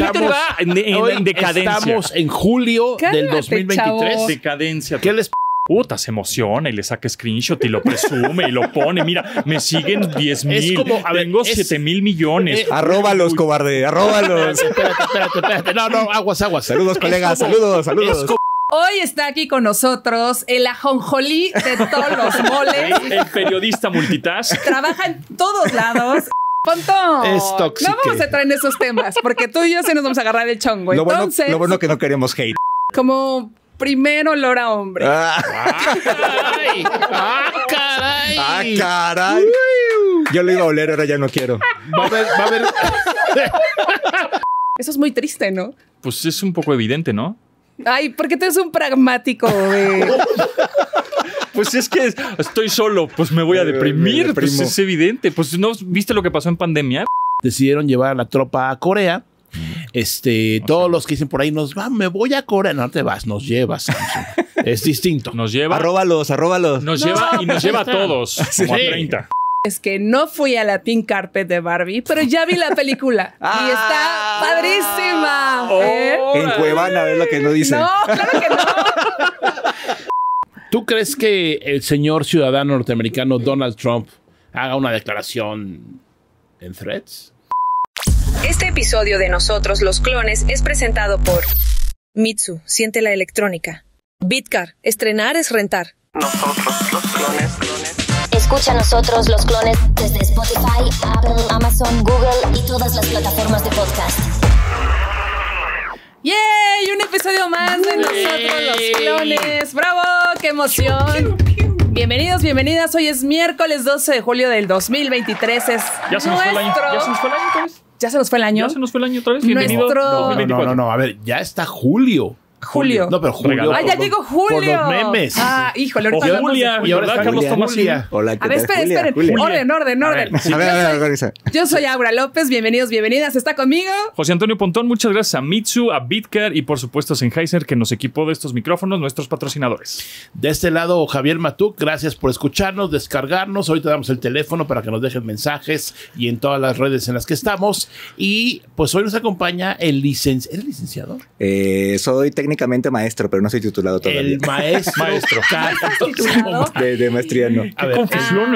Twitter va en decadencia. Estamos en julio del 2023. Chavo. Decadencia. ¿Qué les Puta, se emociona y le saca screenshot y lo presume y lo pone. Mira, me siguen 10,000. como, a ver, tengo es- 7,000 millones. Arróbalos, cobarde, arróbalos. Espérate. No, aguas. Saludos, colegas, como- saludos. es como- Hoy está aquí con nosotros el ajonjolí de todos los moles. El periodista multitask. Trabaja en todos lados. Ponto. Es tóxico. No vamos a entrar en esos temas porque tú y yo sí nos vamos a agarrar el chongo. Lo Entonces, bueno que no queremos hate. como primer olor a hombre. ¡Caray! ¡Ah, caray! Yo lo iba a oler, ahora ya no quiero. Va a haber. Eso es muy triste, ¿no? Pues es un poco evidente, ¿no? Ay, porque tú eres un pragmático, güey. Pues es que estoy solo, pues me voy a deprimir. me Pues deprimo. es evidente. Pues no viste lo que pasó en pandemia. Decidieron llevar a la tropa a Corea. Todos los que dicen por ahí, me voy a Corea. No te vas, nos llevas, Samsung. Es distinto. Nos lleva. Arróbalos. Nos lleva y nos lleva a todos. Como a Sí. 30. Es que no fui a la pink carpet de Barbie, pero ya vi la película. Y está padrísima. ¿eh? En Cuevana, es lo que no dicen. No, claro que no. ¿Tú crees que el señor ciudadano norteamericano Donald Trump haga una declaración en Threads? Este episodio de Nosotros los Clones es presentado por Mitsu, siente la electrónica. Bitcar, estrenar es rentar. Escucha a Nosotros los Clones desde Spotify, Apple, Amazon, Google y todas las plataformas de podcast. ¡Yay! Un episodio más de Nosotros los Clones. ¡Bravo! ¡Qué emoción! Bienvenidos, bienvenidas. Hoy es miércoles 12 de julio del 2023. Es Ya se nos fue el año. Ya se nos fue el año otra vez. ¿Ya se nos fue el año? Ya se nos fue el año otra vez. Bienvenido. Nuestro- 2024. No. A ver, ya está julio. Julio. No, pero julio. Regalado. ¡Ah, ya llegó Julio! Por los memes. Ah, híjole, ahorita O hablamos de Julia, Julio. Y ahora ¿verdad, está Carlos Julia. Tomasini? Hola, ¿qué A ver, tal? esperen. Julia. Orden. A ver, A ver, organiza. Yo soy Aura López. Bienvenidos, bienvenidas. ¿Está conmigo? José Antonio Pontón, muchas gracias a Mitsu, a Bitcar y por supuesto a Sennheiser que nos equipó de estos micrófonos, nuestros patrocinadores. De este lado, Javier Matuk, gracias por escucharnos, descargarnos. Ahorita damos el teléfono para que nos dejen mensajes y en todas las redes en las que estamos. Y pues hoy nos acompaña el licenciado. ¿Eres licenciado? Soy técnicamente maestro, pero no soy titulado todavía. El maestro. Titulado. De maestría no. A ver, confusión.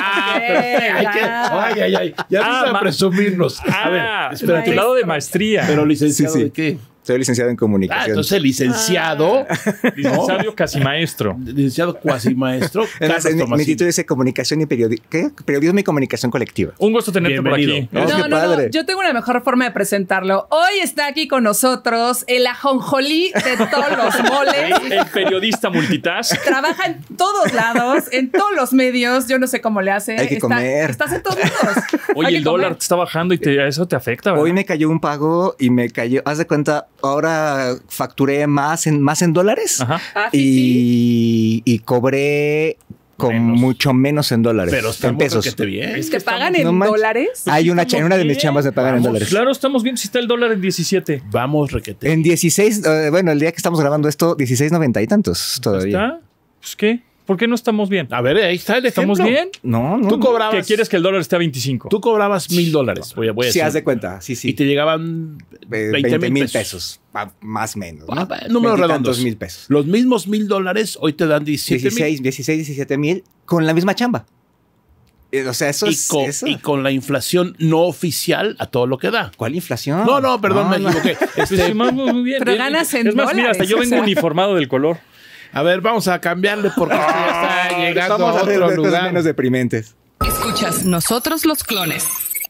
Ay. Ya empieza a presumirnos. A ver, espérate. Titulado de maestría. Pero licenciado Sí, sí. ¿de qué? Soy licenciado en comunicación. Entonces licenciado, Licenciado casi maestro. licenciado cuasi maestro. Además, mi título dice comunicación y periodismo y comunicación colectiva. Un gusto tenerte Bienvenido. por aquí. Oh, qué padre. Yo tengo una mejor forma de presentarlo. Hoy está aquí con nosotros el ajonjolí de todos los moles. El periodista multitask. Trabaja en todos lados, en todos los medios. Yo no sé cómo le hace. Hay que comer. Estás en todos lados. Oye, Hay el que dólar comer. te está bajando y eso te afecta, ¿verdad? Hoy me cayó un pago y me cayó, haz de cuenta, ahora facturé más en dólares Ajá. Ah, sí. y cobré con Menos. mucho menos en dólares. Pero en estamos pesos. requete bien. ¿Te pagan en no manches. dólares? Hay en una de mis bien. chambas me pagan en dólares. Claro, estamos bien. Si está el dólar en 17. Vamos, requete. En 16, bueno, el día que estamos grabando esto, 16.90 y tantos todavía. ¿Está? Pues ¿qué? ¿Por qué no estamos bien? A ver, ahí está el ejemplo. ¿Estamos bien? No, no. Tú cobrabas. ¿Qué quieres que el dólar esté a 25? Tú cobrabas $1,000. Voy a Sí, decir. haz de cuenta. Sí, sí. Y te llegaban 20,000 pesos. Más o menos, ¿no? Números 20 y redondos. tantos mil pesos. Los mismos $1,000 hoy te dan 17,000. 17 mil con la misma chamba. O sea, eso Y es... con, eso. y con la inflación no oficial a todo lo que da. ¿Cuál inflación? No, perdón, me no. equivoqué. Pues sí, muy bien. Pero bien. ganas en Es más, mira, hasta dólares, yo o vengo sea. uniformado del color. A ver, vamos a cambiarle porque esto ya está llegando Estamos a hablando otro de cosas lugar. menos deprimentes. Escuchas Nosotros los Clones.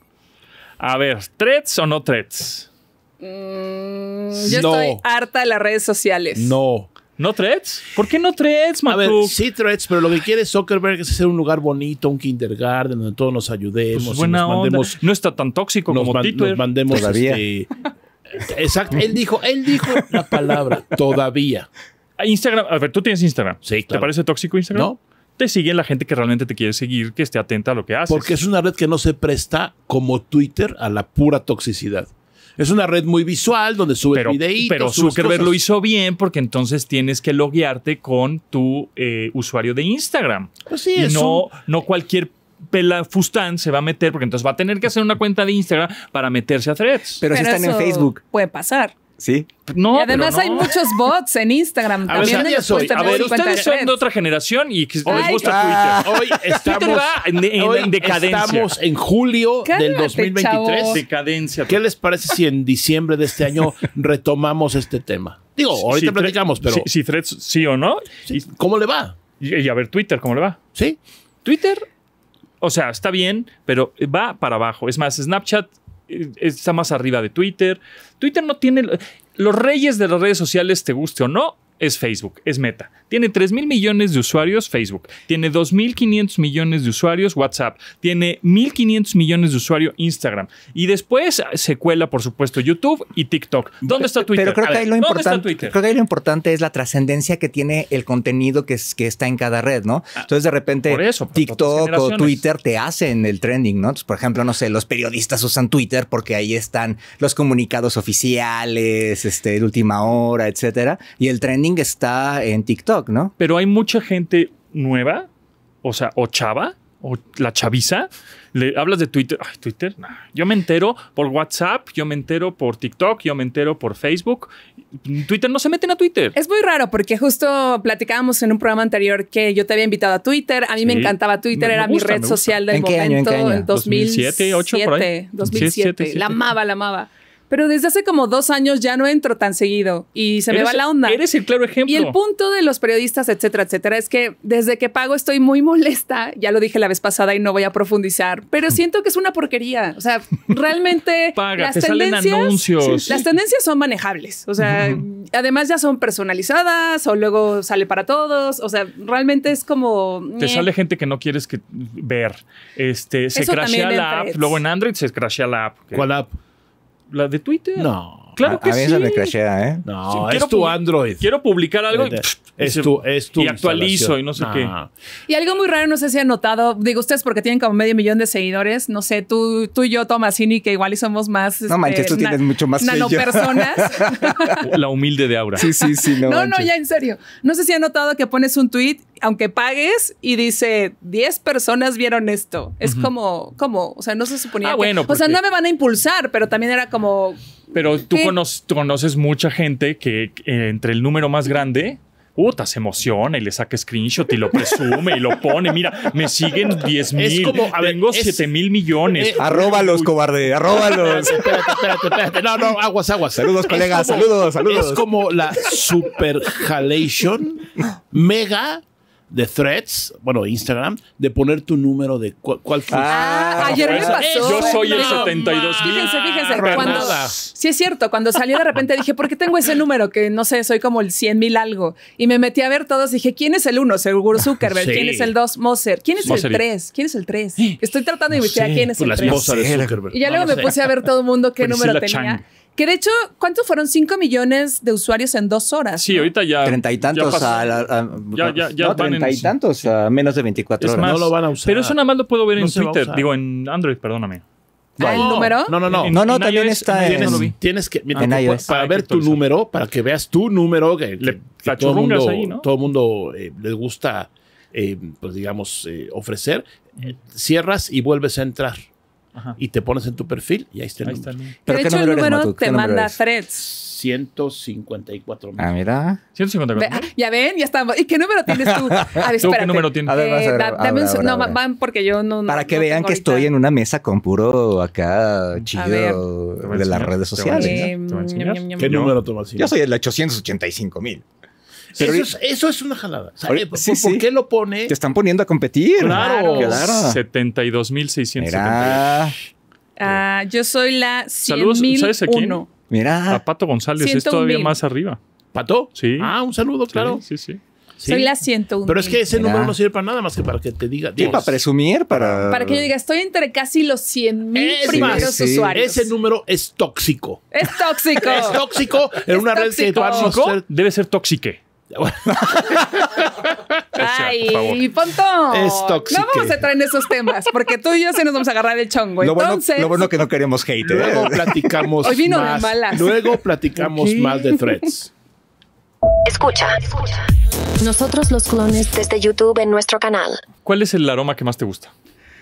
A ver, ¿threads o no threads? Yo No. estoy harta de las redes sociales. No. ¿No threads? ¿Por qué no threads, A ver, Matuk? sí, Threads, pero lo que quiere Zuckerberg es hacer un lugar bonito, un kindergarten donde todos nos ayudemos. Pues y buena nos onda. mandemos, No está tan tóxico como Twitter. nos mandemos Todavía. Exacto. Él dijo la palabra todavía. Instagram, a ver, tú tienes Instagram. Sí, ¿Te claro. parece tóxico Instagram? No. Te siguen la gente que realmente te quiere seguir, que esté atenta a lo que haces. Porque es una red que no se presta como Twitter a la pura toxicidad. Es una red muy visual donde subes videitos. pero subes Zuckerberg cosas. lo hizo bien porque entonces tienes que loguearte con tu usuario de Instagram. Pues sí, y es no cualquier pelafustán se va a meter, porque entonces va a tener que hacer una cuenta de Instagram para meterse a Threads. Pero si están en eso Facebook. puede pasar. Sí. No, Y además pero no. hay muchos bots en Instagram. A ver, También ¿qué día les soy? cuesta A tener ver, su cuenta Ustedes son de Threads. otra generación y que les Ay, gusta Twitter. Hoy estamos, va en decadencia. estamos en julio del Cálmate, 2023. chavo. Decadencia. ¿Qué les parece si en diciembre de este año retomamos este tema? Digo, ahorita Si platicamos, pero Si Threads sí o no. ¿cómo le va? Y a ver, Twitter, ¿cómo le va? ¿Sí? Twitter, o sea, está bien, pero va para abajo. Es más, Snapchat está más arriba de Twitter. Twitter no tiene... Los reyes de las redes sociales, te guste o no, es Facebook, es Meta. Tiene 3,000 millones de usuarios Facebook. Tiene 2,500 millones de usuarios WhatsApp. Tiene 1,500 millones de usuarios Instagram. Y después se cuela, por supuesto, YouTube y TikTok. ¿Dónde está Twitter? Pero creo A que ver, ahí lo ¿dónde está importante, Twitter? creo que ahí lo importante es la trascendencia que tiene el contenido que está en cada red, ¿no? Entonces de repente por eso, por otras TikTok o generaciones. Twitter te hacen el trending, ¿no? Entonces, por ejemplo, no sé, los periodistas usan Twitter porque ahí están los comunicados oficiales, de última hora, etcétera, y el trending está en TikTok, ¿no? Pero hay mucha gente nueva, o sea, o chava, o la chaviza. Le hablas de Twitter. Ay, Twitter, nah. Yo me entero por WhatsApp, yo me entero por TikTok, yo me entero por Facebook. Twitter no se meten a Twitter. Es muy raro porque justo platicábamos en un programa anterior que yo te había invitado a Twitter. A mí Sí. me encantaba Twitter, Me era gusta, mi red me gusta. social del ¿En qué año, momento. en qué año? En 2007, 2008, por ahí. 2007. 7. La amaba. Pero desde hace como 2 años ya no entro tan seguido y se me va la onda. Eres el claro ejemplo. Y el punto de los periodistas, etcétera, es que desde que pago estoy muy molesta. Ya lo dije la vez pasada y no voy a profundizar, pero siento que es una porquería. O sea, realmente Paga, te salen anuncios. Sí, las tendencias son manejables. O sea, además ya son personalizadas o luego sale para todos. O sea, realmente es como... Te sale gente que no quieres ver. Se Eso crashea también en la app. Threads. Luego en Android se crashea la app. ¿Cuál app? ¿La de Twitter? No. Claro que a mí sí. eso me crashea, ¿eh? No, Sí, es quiero tu publi- Android. Quiero publicar algo Es tu y actualizo instalación. y no sé No. qué. Y algo muy raro, no sé si han notado, digo ustedes porque tienen como 500,000 de seguidores, no sé, tú y yo, Tomasini, que igual y somos más... No manches, tú tienes mucho más que yo. nanopersonas. La humilde de Aura. Sí, no. No, manches. ya en serio. No sé si han notado que pones un tweet, aunque pagues, y dice 10 personas vieron esto. Es como, o sea, no se suponía que... bueno, o sea, porque- no me van a impulsar, pero también era como... Pero tú ¿Qué? conoces mucha gente que entre el número más grande, se emociona y le saca screenshot y lo presume y lo pone. Mira, me siguen 10,000. Es como, a ver, tengo es- 7,000 millones. Arróbalos, cobarde, arróbalos. Espérate. No, aguas. Saludos, colegas, saludos. Es como la super jalation mega de Threads, bueno, Instagram, de poner tu número de cuál fue. ayer me Eso- pasó. Yo soy el No, 72,000. Fíjense, Para cuando... nada. Sí es cierto, cuando salió de repente dije, ¿por qué tengo ese número? Que no sé, soy como el 100,000 algo. Y me metí a ver todos, dije, ¿quién es el 1? Seguro Zuckerberg. Sí. ¿Quién es el 2? Moser. ¿Quién es Moser. el 3? ¿Quién es el 3? Estoy tratando de investigar quién es Pues el la 3. esposa de sé. Zuckerberg. Y ya No luego lo me sé. puse a ver todo el mundo qué Priscilla número tenía. Chang. Que de hecho, ¿cuántos fueron? 5 millones de usuarios en 2 horas. Sí, ahorita ya. 30 y ya tantos pasó. Ya no, van en- 30 y tantos a menos de 24 Es horas. más, No lo van a usar. Pero eso nada más lo puedo ver No en se va a Twitter. usar. Digo, en Android, perdóname. ¿El número? No. En- No, en también iOS, está tienes- en- no lo vi. Tienes que, mira, En iOS. para Hay ver que tu actualizar. número, para que veas tu número, que La todo el churrungas mundo, ahí, ¿no? todo el mundo les gusta, pues digamos, ofrecer, cierras y vuelves a entrar. Ajá. Y te pones en tu perfil y ahí está el Ahí está número. el ¿Pero de qué hecho, el número eres, número Matuk? ¿Qué te número manda eres? threads. 154,000. Ah, mira. 154. Ya ven, ya estamos. ¿Y qué número tienes tú? A ver, ¿Tú qué espérate. número tienes? A ver, vas a ver, Dame un ahora. no, van porque yo no. Para que no vean tengo que ahorita. estoy en una mesa con puro acá ver. chido Te voy a de las enseñar, redes te voy a sociales. enseñar. ¿Te voy a enseñar? ¿Qué Yo- número tomas? Yo soy el 885,000. Pero Eso es una jalada. O sea, Ahorita- sí, ¿por sí. qué lo pone? te están poniendo a competir. Claro. Claro. 72,670. Mira, Yo soy la Saludos, ¿sabes a quién? 100,001. mira. A Pato González es 101,000. todavía más arriba. ¿Pato? Sí. Ah, un saludo, claro. Sí. Sí. Soy la 101. Pero es que ese Mira. número no sirve para nada más que para que te diga. Sí, para presumir, para... Para que yo diga, estoy entre casi los 100,000 Es primeros más, sí. usuarios. Ese número es tóxico. Es tóxico. Es tóxico en Es una red que tóxico. va a Tóxico ser- debe ser tóxique. Ay, por favor. Ponto. Es tóxico. No vamos a entrar en esos temas, porque tú y yo se nos vamos a agarrar el chongo. Lo bueno, Entonces, lo bueno que no queremos hate. ¿eh? Luego platicamos Hoy vino de más. malas. Luego platicamos más de threads. Escucha. Nosotros los clones desde YouTube en nuestro canal. ¿Cuál es el aroma que más te gusta?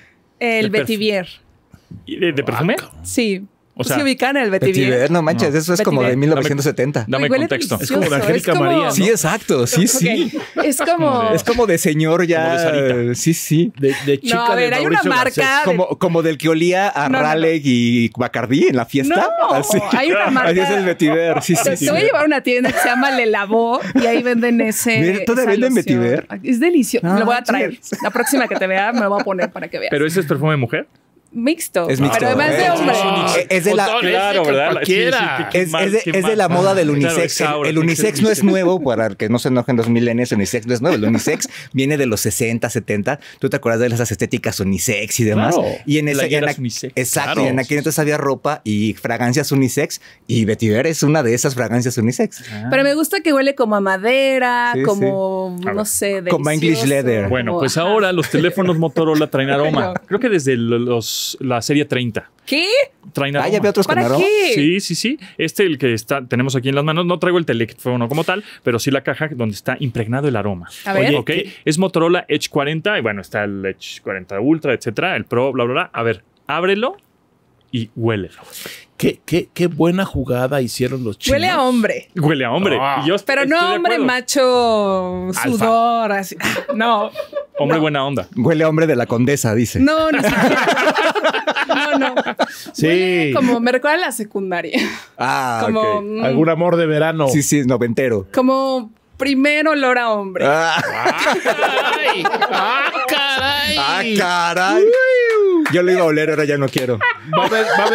El vetiver. ¿De perfume? Sí. O ¿Sí sea, ubican el Vetiver, vetiver? no manches, eso es como de Vetiver. 1970. Dame Uy, huele contexto. Es como de delicioso, Angélica es como- María, ¿no? Sí, exacto, sí, sí. Ok, es como... Es como de señor ya. Como de Sarita. Sí, sí. De chica No, a ver, de hay una Mauricio marca... Garcés. Como del que olía a No, no, no. Raleigh y Bacardí en la fiesta. No, Así. hay una marca... Así es el vetiver. Sí, sí, sí. Te voy a llevar a una tienda que se llama Le Lavó y ahí venden ese. Mira, ¿todavía esa venden loción. vetiver? Es delicioso. No Me lo voy a traer. manches. La próxima que te vea me lo voy a poner para que veas. ¿Pero ese es perfume de mujer? Mixto. Es mixto. Pero además de hombre. Es de la... Claro, ¿verdad? Cualquiera. qué Es, mal, es de, qué es de la mal. moda del Claro, unisex. es ahora, El tiene que ser unisex no es nuevo, para que no se enojen los millennials, el unisex no es nuevo. El unisex viene de los 60, 70. ¿Tú te acuerdas de esas estéticas unisex y demás? Claro. Y en ese, Playeras unisex. Exacto, Claro. y en aquel entonces había ropa y fragancias unisex y vetiver es una de esas fragancias unisex. Pero me gusta que huele como a madera, Sí, como, A ver. no sé, Como delicioso, English leather. Bueno, como- pues ajá. ahora los teléfonos Motorola traen aroma. Bueno. Creo que desde la serie 30 ¿Qué? traen Ah, aroma. ya había otros con ¿Para aroma. qué? Sí, sí, sí. El que tenemos aquí en las manos, no traigo el teléfono como tal, pero sí la caja donde está impregnado el aroma. A ver. Ok, es Motorola Edge 40 y bueno, está el Edge 40 Ultra, etcétera, el Pro, bla, bla, bla. A ver, ábrelo y huélelo. Qué buena jugada hicieron los chinos. Huele a hombre. Huele a hombre. Ah. Y yo Pero estoy no de hombre acuerdo. macho sudor, así. No. Hombre no. buena onda. Huele a hombre de la condesa, dice. No, ni siquiera. No. Sí. Huele como me recuerda a la secundaria. Ah, Como, ok. Algún amor de verano. Sí, sí, noventero. como primer olor a hombre. Ah, ¡Ay! ¡Ah, caray! ah, caray. Yo lo iba a oler, ahora ya no quiero. Va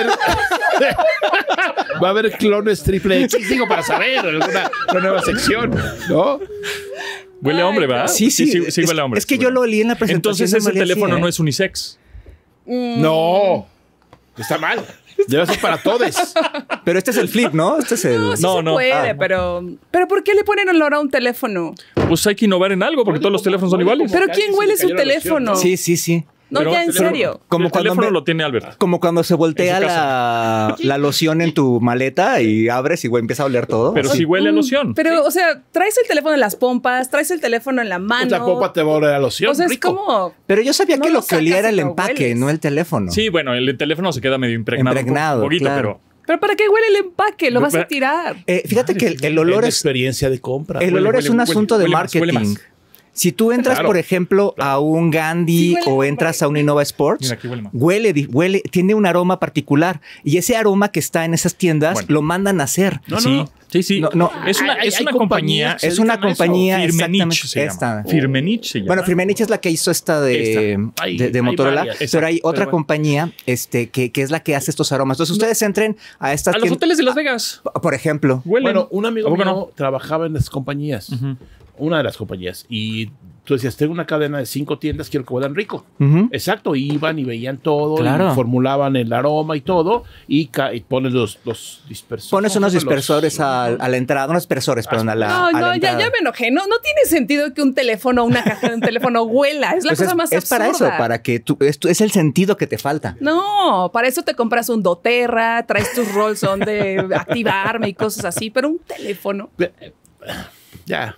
a haber clones triple X, digo, para saber, una nueva sección, ¿no? Huele a hombre, ¿verdad? Sí, sí. Sí, huele a hombre. Es que Sí, yo huele a lo hombre. olí en la presentación. Entonces ese me olía así, teléfono ¿eh? no es unisex. No, está mal. Debe ser para todos. Pero este es el flip, ¿no? Este es el... No, sí No, se no. puede, Ah. pero ¿por qué le ponen olor a un teléfono? Pues hay que innovar en algo porque todos los teléfonos son huele iguales. como- ¿Pero quién huele su teléfono? Sí, sí, sí. No, Pero- ya en pero- serio. Como el cuando teléfono me- lo tiene Albert. Como cuando se voltea En su la loción en tu maleta y abres y güey, empieza a oler todo. Pero Así. sí huele a loción. Pero, o sea, traes el teléfono en las pompas, traes el teléfono en la mano. La popa te va a oler a loción. O sea, es rico. como... Pero yo sabía No que lo lo que olía sacas era y el lo empaque, hueles. no el teléfono. Sí, bueno, el teléfono se queda medio impregnado. Impregnado, Un poquito, claro. ¿Pero para qué huele el empaque? Lo vas a tirar. Fíjate que el olor Es es... experiencia de compra. El Huele, olor es huele, un huele, asunto de huele más, huele marketing. más. Si tú entras, Claro. por ejemplo, a un Gandhi Sí, huele o a entras a un Innova Sports, Mira, aquí huele más. huele, tiene un aroma particular. Y ese aroma que está en esas tiendas Bueno. lo mandan a hacer. No, sí, no. sí. No, Es una, Hay es una compañías compañía. que se Es una dedican a eso. compañía Firmenich exactamente se llama. esta. Firmenich se llama. Bueno, Firmenich es la que hizo esta de Esta. Hay Motorola, varias. pero hay Exacto. otra Pero bueno. compañía que es la que hace estos aromas. Entonces ustedes entren a estas a los tiendas- hoteles de Las Vegas. por ejemplo. Huelen. Bueno, un amigo ¿A poco mío no? trabajaba en las compañías. Una de las compañías. Y tú decías, tengo una cadena de 5 tiendas, quiero que huelan rico. Ujú. Exacto, iban y veían todo, Claro. y formulaban el aroma y todo, y pones los dispersores. Pones unos Los- dispersores a la entrada, unos dispersores, perdón, a la, No, a la no, ya entrada. me enojé. No tiene sentido que un teléfono, una caja de un teléfono huela. Es la Pues cosa más es para absurda. eso, para que esto es el sentido que te falta. No, para eso te compras un doTERRA, traes tus rolls on de activarme y cosas así, pero un teléfono. Ya.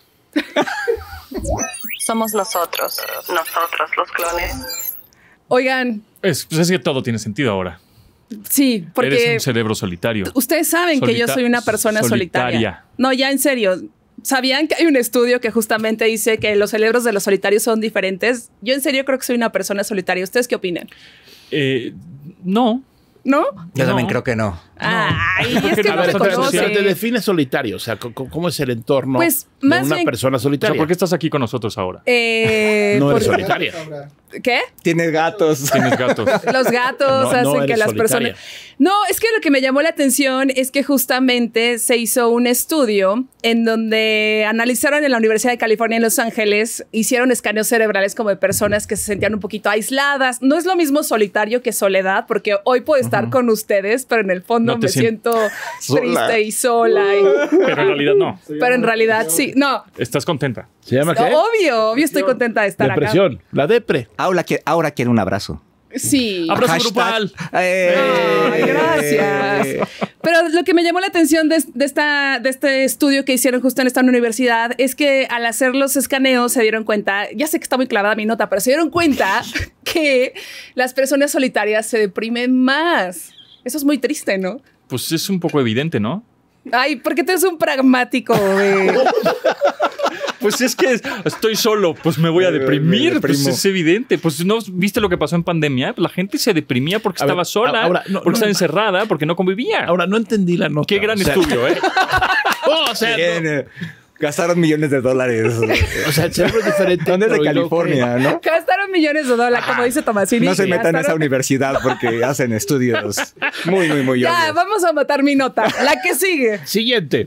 Somos nosotros los clones. Oigan, Pues es que todo tiene sentido ahora. sí, Eres porque un cerebro solitario. ustedes saben que yo soy una persona solitaria. solitaria. No, ya en serio. ¿Sabían que hay un estudio que justamente dice que los cerebros de los solitarios son diferentes? Yo en serio creo que soy una persona solitaria. ¿Ustedes qué opinan? No. ¿No? Yo también No. creo que no. Ay, es que A no ver, me entonces, conoce. Te defines solitario, o sea, ¿cómo es el entorno Pues, de más una bien- persona O sea, solitaria? ¿por qué estás aquí con nosotros ahora? No eres por- solitaria. ¿Qué? Tienes gatos. Tienes gatos. Los gatos No, hacen no que eres las solitaria. personas... No, es que lo que me llamó la atención es que justamente se hizo un estudio en donde analizaron en la Universidad de California en Los Ángeles, hicieron escaneos cerebrales como de personas que se sentían un poquito aisladas. No es lo mismo solitario que soledad, porque hoy puedo estar con ustedes, pero en el fondo No te me sien- siento Sola. triste y sola. Pero en realidad no. Pero en realidad sí. No, Estás contenta. ¿Se llama qué? obvio estoy contenta de estar acá. Depresión. La depre. Ahora quiero un abrazo. Sí. Abrazo Hashtag. grupal. Ay, gracias. Pero lo que me llamó la atención de este estudio que hicieron justo en esta universidad es que al hacer los escaneos se dieron cuenta, ya sé que está muy clavada mi nota, pero se dieron cuenta que las personas solitarias se deprimen más. Eso es muy triste, ¿no? Pues es un poco evidente, ¿no? Ay, ¿por qué tú eres un pragmático, güey? Pues es que estoy solo, pues me voy a deprimir, me pues deprimo. es evidente. Pues no viste lo que pasó en pandemia, la gente se deprimía porque A ver, estaba sola, ahora, no, porque no, estaba encerrada, porque no convivía. Ahora, no entendí la nota. Qué gran O sea, estudio, ¿eh? o sea, Bien, gastaron millones de dólares. o sea, el cerebro es diferente. ¿Dónde es de pero ¿y luego California, no? Gastaron millones de dólares, como dice Tomasini. No se metan a esa Gastaron- universidad porque hacen estudios muy Ya, obvios. vamos a matar mi nota. La que sigue. qué? Siguiente.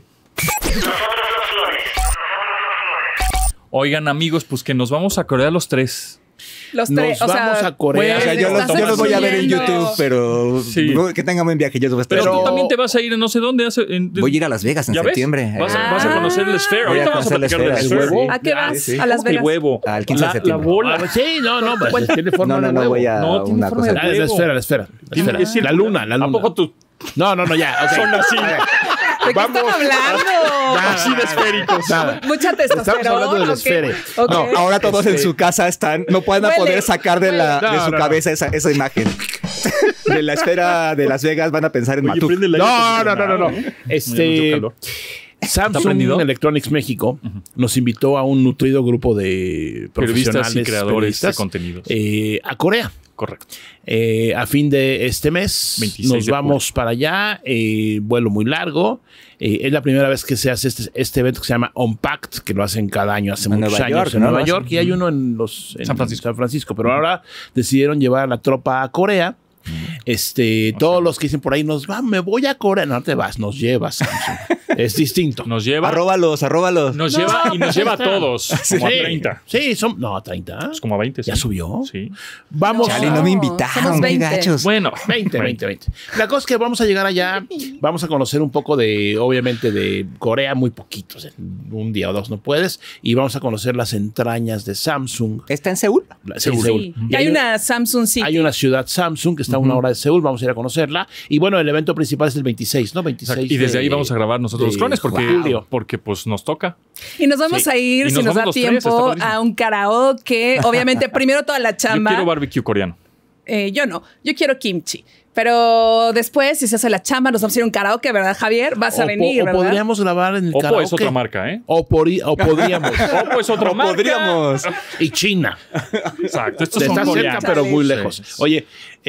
Oigan, amigos, pues que nos vamos a Corea los tres. Los Nos tres, o sea, vamos a Corea. O sea, yo estás los voy a ver en excluyendo. YouTube, pero Sí. que tengan buen viaje. Yo los voy a estar Pero Pero- tú también te vas a ir a no sé dónde. Voy a ir a Las Vegas en ¿Ya ves? septiembre. Vas a conocer el Sphere. Voy a Ahorita vamos a conocer el platicar del Sphere, Sphere. sí. ¿A qué Ah, vas? sí. A Las ¿Cómo que Vegas. huevo? Al 15 de La septiembre. bola. Ah, sí, no, pues tiene forma No, de no, huevo. voy a No, tiene una forma cosa. de Ah, es la huevo. esfera, la esfera. Tiene que ser- La luna, la luna. ¿A poco tú? No, ya. ok. Son así. ¿De qué están hablando? Así de esféricos. Nada. Mucha testosterona. Estamos hablando del ¿ok? esfere. Ok. No, ahora todos en su casa no pueden Huele. poder sacar de No, su no. cabeza esa imagen. De la esfera de Las Vegas van a pensar en Oye, Matuk. prende el aire acondicionado, No. ¿eh? Este, Mucho calor. Samsung prendido? Electronics México nos invitó a un nutrido grupo de Periodistas profesionales y creadores periodistas, de contenidos. a Corea. Correcto. A fin de este mes 26 nos de vamos para allá, vuelo muy largo. Es la primera vez que se hace este evento que se llama Unpacked, que lo hacen cada año, hace En muchos Nueva años York, en ¿no? Nueva Lo York, hacen. y hay uno en San Francisco, pero ahora decidieron llevar a la tropa a Corea. Todos los que dicen por ahí, me voy a Corea. No te vas, nos llevas, Samsung. Es distinto. Nos lleva. Arróbalos. Nos lleva y nos lleva a todos. Como a Sí. 30. Sí, a 30. Pues como a 20. ¿Ya sí. subió? Sí. Vamos. Chale, no me invitaron, somos qué 20. gachos. Bueno, 20. La cosa es que vamos a llegar allá, vamos a conocer un poco obviamente de Corea, muy poquitos, en un día o dos no puedes, y vamos a conocer las entrañas de Samsung. ¿Está en Seúl? Sí, Seúl. Seúl. Sí. Y Y hay una Samsung City. hay una ciudad Samsung que está a una hora de Seúl, vamos a ir a conocerla. Y bueno, el evento principal es el 26, ¿no? 26 y desde de- ahí vamos a grabar nosotros los de clones julio. porque pues nos toca. Y nos vamos Sí. a ir, Y si nos nos vamos da los tres, está tiempo, padrísimo. a un karaoke. Obviamente, primero toda la Yo chamba. quiero barbecue coreano. Yo no, yo quiero kimchi. Pero después, si se hace la chamba, nos vamos a ir a un karaoke, ¿verdad, Javier? Vas a venir, o ¿verdad? podríamos grabar en el Oppo karaoke. es otra marca, ¿eh? O podríamos. Oppo es otra marca. Podríamos. Y China. Exacto. Estos son Está cerca, coreanos. pero muy Chale. lejos. Sí, sí. Oye,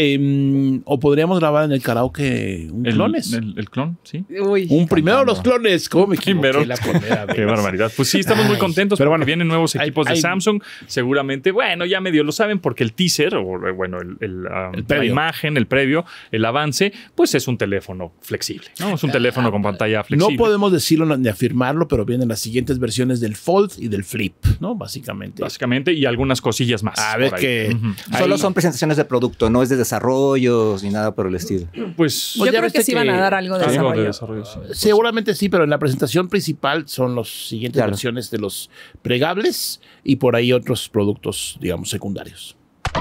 o podríamos grabar en el karaoke un clones. El clon, sí. Uy. Un primero los clones. ¿Cómo me equivoqué Primero. la primera vez? Qué barbaridad. Pues sí, estamos muy Ay, contentos pero porque bueno, vienen nuevos hay- equipos de hay- Samsung. Seguramente, bueno, ya medio lo saben porque el teaser, o bueno, la previo. imagen, el previo, el avance, pues es un teléfono flexible, ¿no? Es un teléfono con pantalla No flexible. podemos decirlo ni afirmarlo, pero vienen las siguientes versiones del Fold y del Flip, ¿no? Básicamente. Básicamente, y algunas cosillas más. A ver por ahí. que... Ujú. Solo ahí- son presentaciones de producto, no es de desarrollos ni nada por el estilo. Pues, Yo ya creo viste que sí van a que- dar algo de algo desarrollo. sí. Seguramente sí, pero en la presentación principal son las siguientes Claro. versiones de los plegables y por ahí otros productos, digamos, secundarios.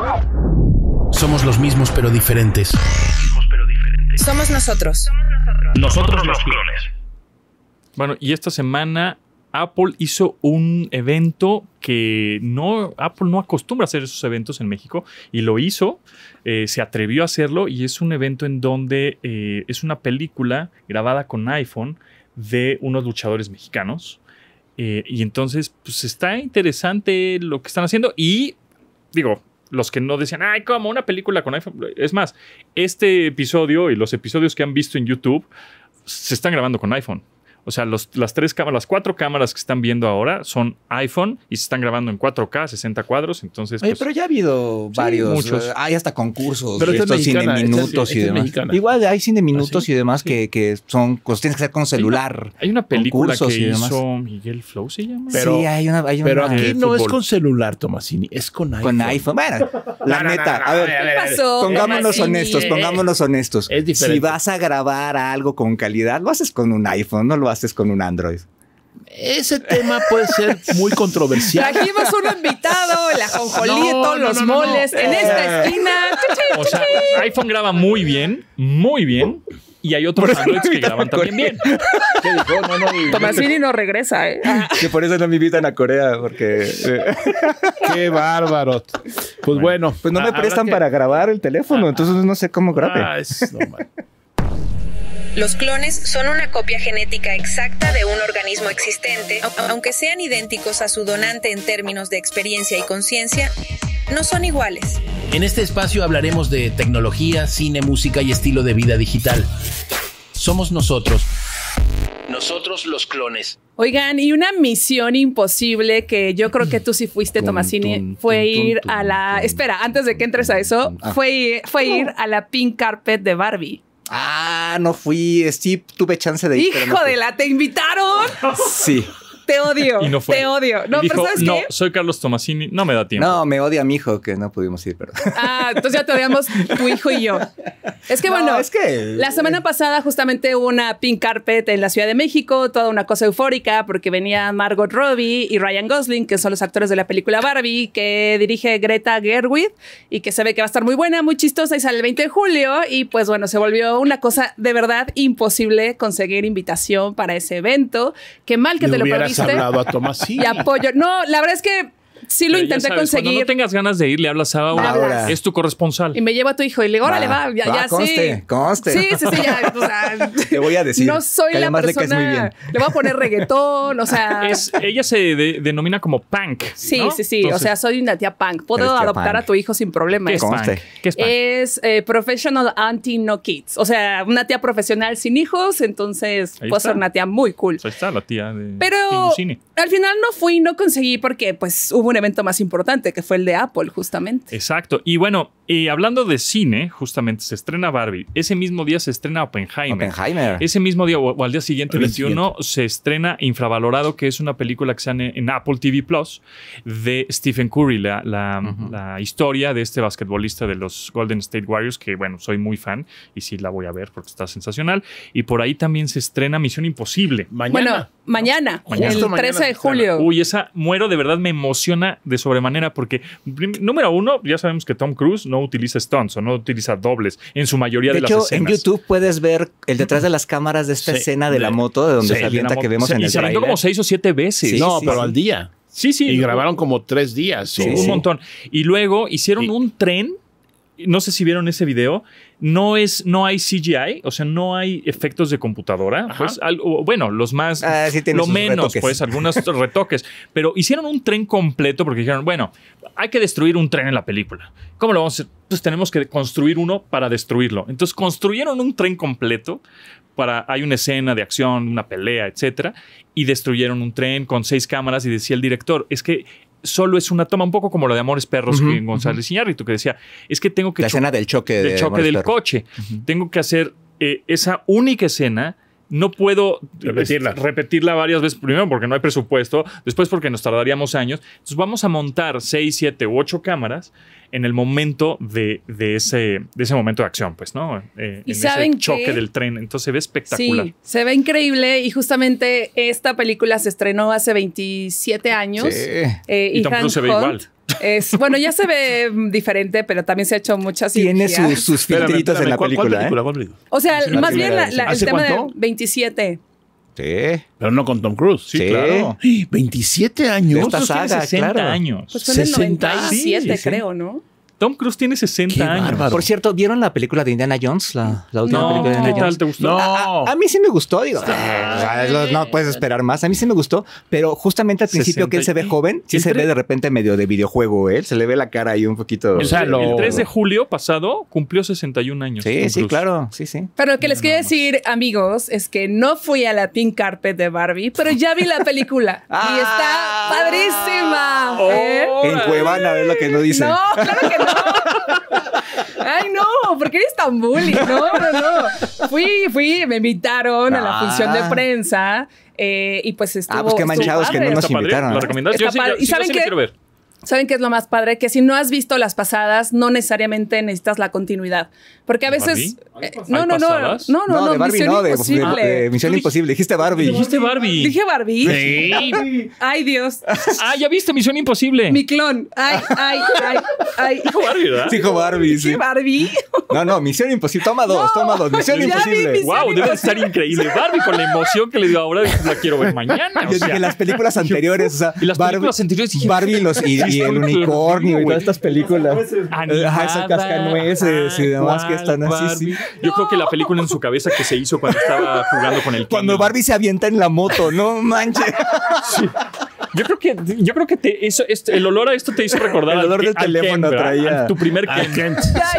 Somos los mismos pero diferentes. Somos nosotros. Nosotros los clones. Bueno, y esta semana Apple hizo un evento que Apple no acostumbra a hacer esos eventos en México y lo hizo, se atrevió a hacerlo y es un evento en donde es una película grabada con iPhone de unos luchadores mexicanos y entonces pues está interesante lo que están haciendo y digo, los que no decían, ay, ¿cómo? Una película con iPhone. Es más, este episodio y los episodios que han visto en YouTube se están grabando con iPhone. O sea, las 4 cámaras que están viendo ahora son iPhone y se están grabando en 4K, 60 cuadros. Entonces, Oye, pues, pero ya ha habido varios. muchos. Hay hasta concursos. Pero esta es estos mexicana, cine minutos esta y es demás. mexicana. Igual hay cine minutos ¿Ah, sí? y demás que son cosas tienes que hacer con celular. hay una película concursos que y demás. hizo Miguel Flow, ¿se llama? Pero- sí, hay una. Pero aquí no es fútbol. con celular, Tomasini, es con iPhone. con iPhone. Bueno, la neta. A ver, ¿Qué pasó? pongámonos Tomasini? honestos. Es diferente. Si vas a grabar algo con calidad, lo haces con un iPhone, no lo haces con un Android. Ese tema puede ser muy controversial. Trajimos un invitado, el ajonjolí, No, todos los no. moles, en esta esquina. O sea, iPhone graba muy bien. Y hay otros Androids que graban también bien. ¿Qué dijo? No, Tomasini no regresa, ¿eh? Que por eso no me invitan a Corea, porque Qué bárbaro. Pues bueno. pues no me habrá prestan que- para grabar el teléfono, entonces no sé cómo grabe. Es normal. Los clones son una copia genética exacta de un organismo existente, aunque sean idénticos a su donante en términos de experiencia y conciencia, no son iguales. En este espacio hablaremos de tecnología, cine, música y estilo de vida digital. Somos nosotros. Nosotros los clones. Oigan, y una misión imposible que yo creo que tú sí fuiste, Tomasini, fue ir a la... Espera, antes de que entres a eso, fue ir a la pink carpet de Barbie. Ah, no fui. Sí, tuve chance de ir. pero no ¡Hijo fui. de la! ¿Te invitaron? Sí. Te odio. Y no fue. Te odio. No, Y dijo, pero ¿sabes no, qué? soy Carlos Tomasini, no me da tiempo. No, me odia mi hijo que no pudimos ir, pero. Ah, entonces ya te odiamos tu hijo y yo. Es que No, bueno, es que- la semana pasada justamente hubo una pink carpet en la Ciudad de México, toda una cosa eufórica porque venía Margot Robbie y Ryan Gosling, que son los actores de la película Barbie, que dirige Greta Gerwig y que se ve que va a estar muy buena, muy chistosa y sale el 20 de julio y pues bueno, se volvió una cosa de verdad imposible conseguir invitación para ese evento. Qué mal que Le te lo hubieras perdiste. hablado a Tomás. Sí. Y apoyo. No, la verdad es que sí lo Pero ya intenté sabes, cuando conseguir. no tengas ganas de ir, le hablas a Aura. Aura. Es tu corresponsal. Y me llevo a tu hijo y le digo, órale, va, ya conste, sí. conste. Sí, ya. O sea, Te voy a decir no soy que la además le persona. caes muy bien. Le voy a poner reggaetón, o sea. Ella se denomina como punk. Sí, ¿no? sí. Entonces, o sea, soy una tía punk. Puedo Eres tía adoptar punk. a tu hijo sin problema. ¿qué es punk? Conste. ¿Qué es punk? Es Professional Auntie No Kids. O sea, una tía profesional sin hijos, entonces Ahí puedo está. ser una tía muy cool. Ahí está la tía de Pero Cine. al final no conseguí porque pues hubo un evento más importante que fue el de Apple, justamente. Exacto. Y bueno, hablando de cine, justamente se estrena Barbie. Ese mismo día se estrena Oppenheimer. Oppenheimer. Ese mismo día o al día siguiente, Al día 21, se estrena Infravalorado, que es una película que sale en Apple TV Plus de Stephen Curry, la historia de este basquetbolista de los Golden State Warriors, que bueno, soy muy fan y sí la voy a ver porque está sensacional. Y por ahí también se estrena Misión Imposible. Bueno, Mañana. mañana, Mañana. el Justo mañana 13 de se estrena. julio. Uy, esa muero, de verdad me emociona de sobremanera porque, número uno, ya sabemos que Tom Cruise no utiliza stunts o no utiliza dobles en su mayoría De de, hecho, las en escenas. YouTube puedes ver el detrás de las cámaras de esta Sí, escena de la de- moto, de donde sí, se de la avienta que moto. vemos en Y el se aventó trailer. como 6 o 7 veces. Sí, No, sí, pero sí. al día. Sí, sí. Y grabaron como 3 días. Sí, un sí. montón. Y luego hicieron Y- un tren. No sé si vieron ese video. No hay CGI, o sea, no hay efectos de computadora. Ajá. Pues, bueno, los más, Sí tiene lo sus menos, retoques. pues, algunos retoques. Pero hicieron un tren completo porque dijeron, bueno, hay que destruir un tren en la película. ¿Cómo lo vamos a hacer? Pues tenemos que construir uno para destruirlo. Entonces construyeron un tren completo. Hay una escena de acción, una pelea, etcétera, y destruyeron un tren con 6 cámaras y decía el director, es que solo es una toma, un poco como lo de Amores Perros Ujú, en González Iñárritu, que decía, es que tengo que La escena del choque. de Amores del Perros. coche. Tengo que hacer esa única escena. No puedo repetirla varias veces. Primero porque no hay presupuesto. Después porque nos tardaríamos años. Entonces vamos a montar 6, 7 u 8 cámaras en el momento de ese momento de acción, pues, ¿no? ¿Y en saben ese choque qué? del tren. Entonces se ve espectacular. Sí, se ve increíble y justamente esta película se estrenó hace 27 años. Sí. Y Tom Ethan Cruise se ve Hunt igual. bueno, ya se ve diferente, pero también se ha hecho muchas Tiene cirugías. sus Espérame, filtritos en la ¿cuál película, ¿eh? ¿Cuál película? O sea, Sí, la más bien primera vez. el ¿Hace tema de cuánto? 27. Sí. Pero no con Tom Cruise. Sí, Sí. claro. 27 años. De esta Tom Cruise tiene saga, 60 claro. años. Pues fue en el 60, 97, sí, sí. creo, ¿no? Tom Cruise tiene 60 Qué años. bárbaro. Por cierto, ¿vieron la película de Indiana Jones? La última No, película de ¿qué Indiana tal? Jones. ¿Te gustó? No. A mí sí me gustó, digo. No puedes esperar más. A mí sí me gustó, pero justamente al principio que él se ve 60. joven, sí se ve de repente medio de videojuego, ¿eh? Se le ve la cara ahí un poquito. O sea, El 3 de julio pasado cumplió 61 años. Sí, Tom sí, Cruise. claro. Sí, sí. Pero lo que les quería decir, amigos, es que no fui a la pink carpet de Barbie, pero ya vi la película y está padrísima. ¿eh? En Cuevana, es lo que no dice. No, claro que no. Ay, no, ¿por qué eres tan bully? No. Fui, me invitaron a la función de prensa y pues estuvo. Pues qué manchados que no padre. nos Está padre. invitaron. ¿La ¿eh? recomiendas? Está Yo sí, padre. yo ¿Y saben sí la qué? quiero ver. ¿Saben qué es lo más padre? Que si no has visto las pasadas, no necesariamente necesitas la continuidad. Porque a veces... No, de Barbie Misión Imposible. de Misión Imposible. Dijiste Barbie. Dijiste Barbie. Dije Barbie. Sí. Ay, Dios. Ah, ya viste Misión Imposible. Mi clon. Ay. Dijo Barbie, ¿verdad? Dijo Barbie, sí. Dije Barbie. No, Misión Imposible. Toma dos. Misión ya vi Imposible. Misión Wow, debe de estar increíble. Barbie con la emoción que le dio ahora, la quiero ver mañana. O Yo sea, dije las películas anteriores, o sea, y las películas anteriores dije, Barbie y el unicornio y todas estas películas. animada, Esa cascanueces y demás que están así. Barbie. Sí. Yo creo que la película en su cabeza que se hizo cuando estaba jugando con el Cuando Ken. Barbie se avienta en la moto, no manches. Yo creo que el olor a esto te hizo recordar El olor del al teléfono Ken, ¿verdad? traía. A tu primer Ah, Ken. Kent.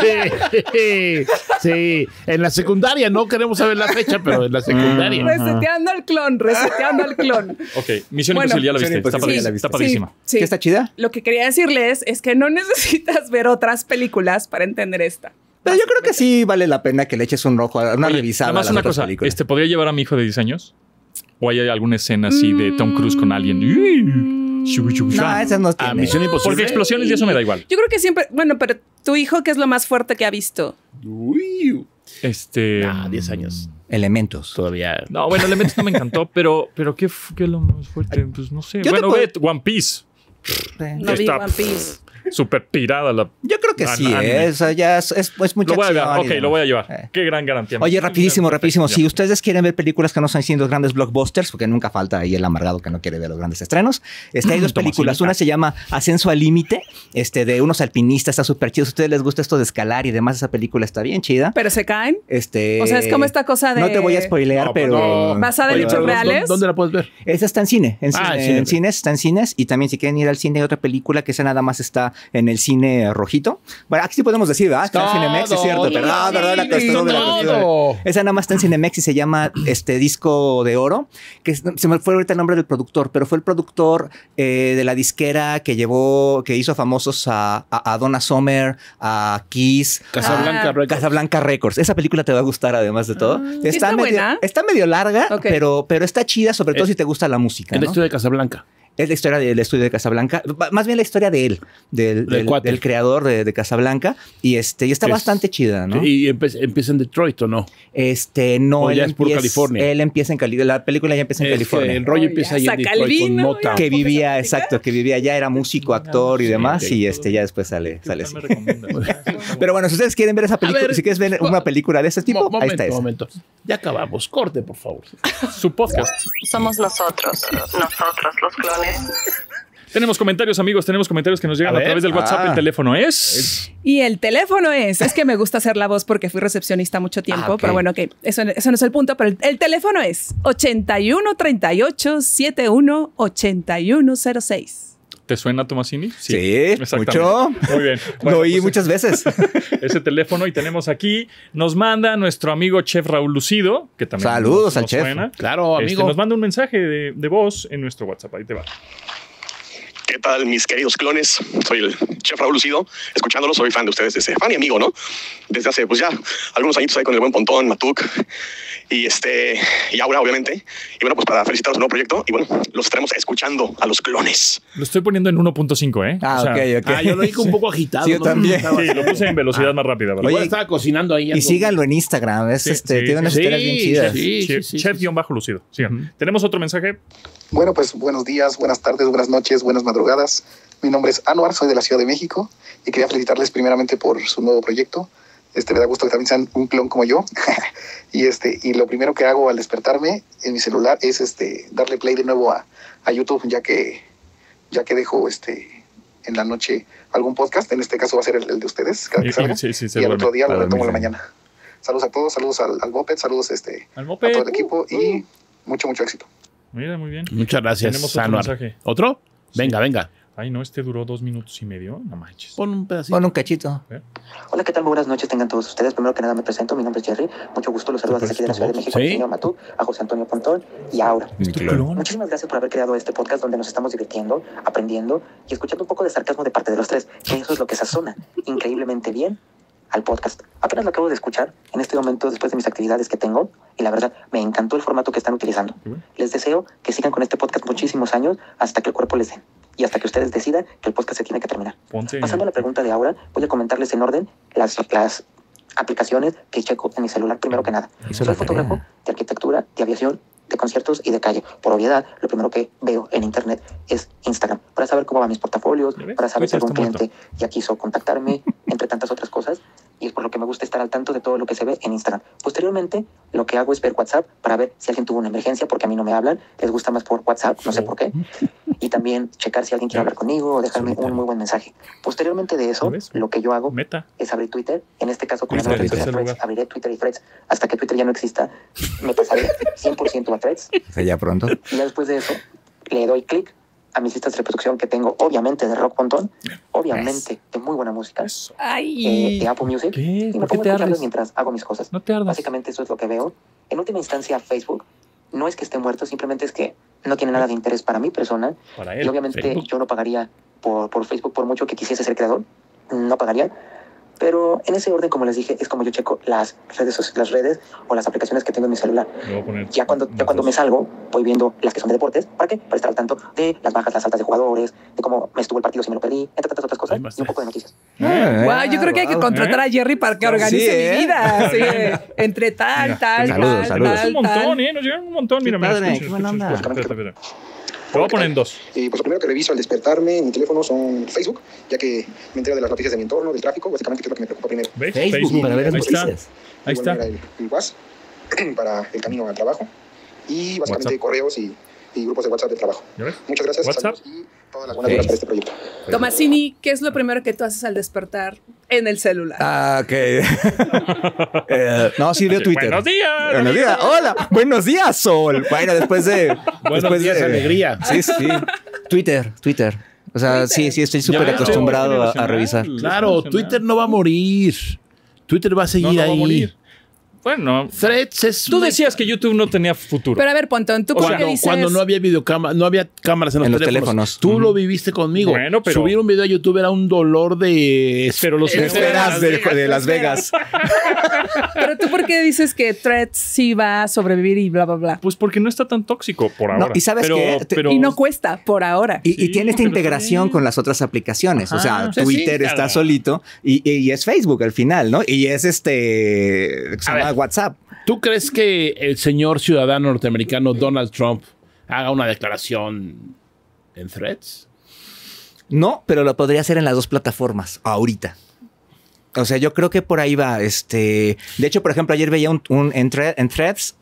Sí. Sí. En la secundaria, no queremos saber la fecha, pero en la secundaria. Reseteando al clon. Ok, Misión Bueno, Imposible ya la viste. Misión Está, Imposible, padrísima. ya la viste. Está padrísima. Sí. ¿Qué está chida? Lo que quería decirles es que no necesitas ver otras películas para entender esta. Pero yo creo que sí vale la pena que le eches un ojo, una Oye, revisada nada más a las una otras cosa. películas. ¿Podría llevar a mi hijo de 10 años? ¿O hay alguna escena así de Tom Cruise con alguien? No, esas no A tiene. Misión Imposible. Porque explosiones y eso me da igual. Yo creo que siempre... Bueno, pero tu hijo, ¿qué es lo más fuerte que ha visto? Uy. 10 años. Elementos. Todavía. No, bueno, Elementos no me encantó, pero ¿qué es lo más fuerte? Pues no sé. Yo Bueno, te ve One Piece. No vi Está One Piece. súper pirada la... Yo creo que sí, anime. o sea, ya es mucha Lo voy a acción llevar. y Ok, demás. lo voy a llevar. Qué gran garantía. Oye, rapidísimo. Perfecto. Si ustedes quieren ver películas que no son siendo grandes blockbusters, porque nunca falta ahí el amargado que no quiere ver los grandes estrenos, hay dos películas. Una se llama Ascenso al Límite, de unos alpinistas, está súper chido. Si a ustedes les gusta esto de escalar y demás, esa película está bien chida. Pero se caen. O sea, es como esta cosa de... No te voy a spoilear, No, pero... no. ¿Basada en Oye, hechos pero reales? ¿Dónde la puedes ver? Esa está en cine. Ah, En cines, está en cines. Y también si quieren ir al cine hay otra película que esa nada más está en el cine rojito. Bueno, aquí sí podemos decir, ¿verdad? Está en Cinemex, es cierto. Todo. Esa nada más está en Cinemex y se llama Disco de Oro, que se me fue ahorita el nombre del productor, pero fue el productor de la disquera que hizo famosos a Donna Summer, a Kiss, Casablanca Ah. Records. Casablanca Records. Esa película te va a gustar además de todo. ¿sí está buena? Está medio larga, Ok. pero está chida, sobre todo si te gusta la música. En la ¿no? historia de Casablanca. Es la historia del estudio de Casablanca, más bien la historia de él, del cuate. creador de Casablanca, y está bastante chida, ¿no? ¿Y empieza en Detroit o no? No, O él ya es por California. Él empieza en California, la película ya empieza en Es que California. el rollo Oh, empieza ya ahí en saca Detroit el con vino, Motown. que vivía, ya era músico, actor y demás, y ya después sale así. Me recomiendas. Pero bueno, si ustedes quieren ver esa película, si quieres ver una película de ese tipo, ahí está esa. Momento. Ya acabamos. Corte, por favor. Su podcast. Somos nosotros los clones. Tenemos comentarios, amigos. Tenemos comentarios que nos llegan A a, ver. través del WhatsApp. El teléfono es... Y el teléfono es que me gusta hacer la voz porque fui recepcionista mucho tiempo, Ok. pero bueno, ok, eso no es el punto, pero el teléfono es 8138-718106. ¿Te suena, Tomasini? Sí, exactamente. mucho. Muy bien. Lo oí pues, muchas veces. ese teléfono y tenemos aquí, nos manda nuestro amigo Chef Raúl Lucido, que también Saludos nos al chef. suena. Claro, amigo. Nos manda un mensaje de voz en nuestro WhatsApp. Ahí te va. ¿Qué tal, mis queridos clones? Soy el chef Raúl Lucido, escuchándolo, soy fan de ustedes, fan y amigo, ¿no? Desde hace, pues ya, algunos añitos ahí con el buen Pontón, Matuk, y Aura, obviamente. Y bueno, pues para felicitaros un nuevo proyecto, y bueno, los estaremos escuchando a los clones. Lo estoy poniendo en 1.5, ¿eh? Ah, O sea, ok. Yo lo dije un poco agitado. Sí, yo ¿no? también. Estaba Sí, así. lo puse en velocidad más rápida, ¿verdad? Igual Oye, estaba cocinando ahí. Y algo. síganlo en Instagram, tiene unas sí. historias bien chidas. Sí. Chef-Lucido. Sigan. Tenemos otro mensaje. Bueno, pues buenos días, buenas tardes, buenas noches, buenas madrugadas. Mi nombre es Anuar, soy de la Ciudad de México y quería felicitarles primeramente por su nuevo proyecto. Me da gusto que también sean un clon como yo. y lo primero que hago al despertarme en mi celular es darle play de nuevo a YouTube, ya que dejo en la noche algún podcast. En este caso va a ser el de ustedes, cada que salga. Sí, Y al otro día lo Para retomo en la dormirse. mañana. Saludos a todos, saludos al Moped, saludos Al a Moped. todo el equipo y mucho éxito. Mira, muy bien. Muchas gracias, Tenemos otro Anuar. mensaje. ¿Otro? Venga. Ay, no, duró 2 minutos y medio. No manches. Pon un pedacito. Pon un cachito. Hola, ¿qué tal? Muy buenas noches tengan todos ustedes. Primero que nada me presento, mi nombre es Jerry. Mucho gusto, los saludos desde aquí de la Ciudad de México, ¿Sí? al señor Matú, a José Antonio Pontón y a Aura. ¿Es tu clon? Muchísimas gracias por haber creado este podcast donde nos estamos divirtiendo, aprendiendo y escuchando un poco de sarcasmo de parte de los tres, que eso es lo que sazona increíblemente bien al podcast. Apenas lo acabo de escuchar en este momento después de mis actividades que tengo y la verdad me encantó el formato que están utilizando. Les deseo que sigan con este podcast muchísimos años hasta que el cuerpo les dé. y hasta que ustedes decidan que el podcast se tiene que terminar. Ponte. Pasando a la pregunta de Aura, voy a comentarles en orden las aplicaciones que checo en mi celular primero que nada. Soy fotógrafo de arquitectura, de aviación, de conciertos y de calle. Por obviedad, lo primero que veo en internet es Instagram, para saber cómo van mis portafolios, para saber si algún cliente ya quiso contactarme, entre tantas otras cosas, y es por lo que me gusta estar al tanto de todo lo que se ve en Instagram. Posteriormente, lo que hago es ver WhatsApp para ver si alguien tuvo una emergencia, porque a mí no me hablan, les gusta más por WhatsApp, no sé por qué, y también checar si alguien quiere hablar conmigo o dejarme un muy buen mensaje. Posteriormente de eso, lo que yo hago es abrir Twitter, en este caso con la nueva red social Threads, abriré Twitter y Threads, hasta que Twitter ya no exista, me pasaré 100% a Threads. O sea, ya pronto. Y ya después de eso, le doy clic a mis listas de reproducción que tengo, obviamente, de rock montón, obviamente, de muy buena música, de Apple Music, y me pongo a escucharlos mientras hago mis cosas. Básicamente eso es lo que veo. En última instancia, Facebook no es que esté muerto, simplemente es que no tiene nada de interés para mi persona. Y obviamente Facebook. Yo no pagaría por Facebook por mucho que quisiese ser creador, no pagaría. Pero en ese orden, como les dije, es como yo checo las redes o las aplicaciones que tengo en mi celular. Ya cuando me salgo, voy viendo las que son de deportes. ¿Para qué? Para estar al tanto de las bajas, las altas de jugadores, de cómo me estuvo el partido si me lo perdí, entre tantas otras cosas, y un poco de noticias. Wow, yo creo que hay que contratar a Jerry para que organice mi vida. Sí, entre tal. Saludos. Un montón, nos llegaron un montón. Mira, Te voy a poner en 2. Pues lo primero que reviso al despertarme en mi teléfono son Facebook, ya que me entero de las noticias de mi entorno, del tráfico, básicamente que es lo que me preocupa primero. Facebook para ver las noticias. Ahí está. El WhatsApp para el camino al trabajo y básicamente correos y grupos de WhatsApp de trabajo. Muchas gracias. WhatsApp. Y todas las buenas vibras para este proyecto. Tomasini, ¿qué es lo primero que tú haces al despertar en el celular? Ok. No, sí veo Twitter. Buenos días. Buenos días. Hola. Buenos días, Sol. Bueno, después de... Buenos días, alegría. Sí. Twitter. O sea, sí, estoy súper acostumbrado a revisar. Claro, Twitter no va a morir. Twitter va a seguir ahí. Va a morir. Bueno, Threads es... Tú decías que YouTube no tenía futuro. Pero a ver, Pontón, ¿tú por qué dices? Cuando no había no había cámaras en los teléfonos. Tú lo viviste conmigo. Bueno, pero... Subir un video a YouTube era un dolor de... Pero los esperas de Las Vegas. Pero tú por qué dices que Threads sí va a sobrevivir y bla, bla, bla. Pues porque no está tan tóxico por ahora. Y sabes qué? Y no cuesta por ahora. Y tiene esta integración con las otras aplicaciones. O sea, Twitter está solito y es Facebook al final, ¿no? Y es WhatsApp. ¿Tú crees que el señor ciudadano norteamericano Donald Trump haga una declaración en Threads? No, pero lo podría hacer en las dos plataformas ahorita. O sea, yo creo que por ahí va. De hecho, por ejemplo, ayer veía en Threads